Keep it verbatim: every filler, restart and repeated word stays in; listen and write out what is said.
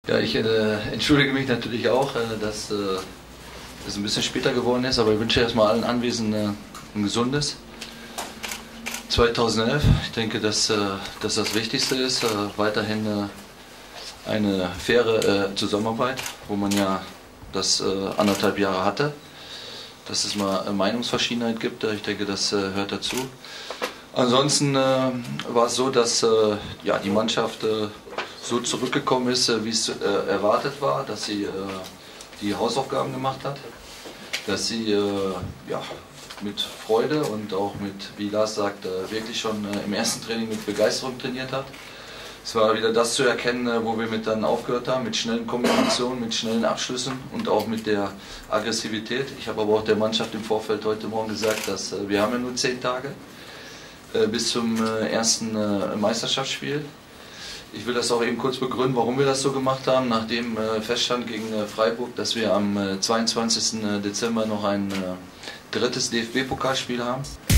Ja, ich äh, entschuldige mich natürlich auch, äh, dass äh, es ein bisschen später geworden ist, aber ich wünsche erstmal allen Anwesenden äh, ein gesundes zweitausendelf. Ich denke, dass, äh, dass das Wichtigste ist, äh, weiterhin äh, eine faire äh, Zusammenarbeit, wo man ja das äh, anderthalb Jahre hatte. Dass es mal Meinungsverschiedenheit gibt, ich denke, das äh, hört dazu. Ansonsten äh, war es so, dass äh, ja, die Mannschaft äh, so zurückgekommen ist, äh, wie es äh, erwartet war, dass sie äh, die Hausaufgaben gemacht hat, dass sie äh, ja, mit Freude und auch mit, wie Lars sagt, äh, wirklich schon äh, im ersten Training mit Begeisterung trainiert hat. Es war wieder das zu erkennen, äh, wo wir mit dann aufgehört haben, mit schnellen Kombinationen, mit schnellen Abschlüssen und auch mit der Aggressivität. Ich habe aber auch der Mannschaft im Vorfeld heute Morgen gesagt, dass äh, wir haben ja nur zehn Tage äh, bis zum äh, ersten äh, Meisterschaftsspiel. Ich will das auch eben kurz begründen, warum wir das so gemacht haben, nachdem äh, feststand gegen äh, Freiburg, dass wir am äh, zweiundzwanzigsten Dezember noch ein äh, drittes D F B-Pokalspiel haben.